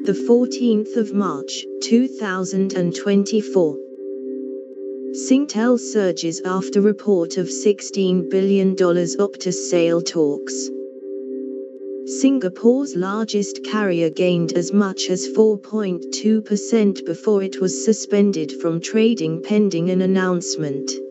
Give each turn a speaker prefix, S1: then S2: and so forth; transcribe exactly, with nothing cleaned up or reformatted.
S1: the fourteenth of March, two thousand twenty-four. Singtel surges after report of sixteen billion dollars Optus sale talks. Singapore's largest carrier gained as much as four point two percent before it was suspended from trading pending an announcement.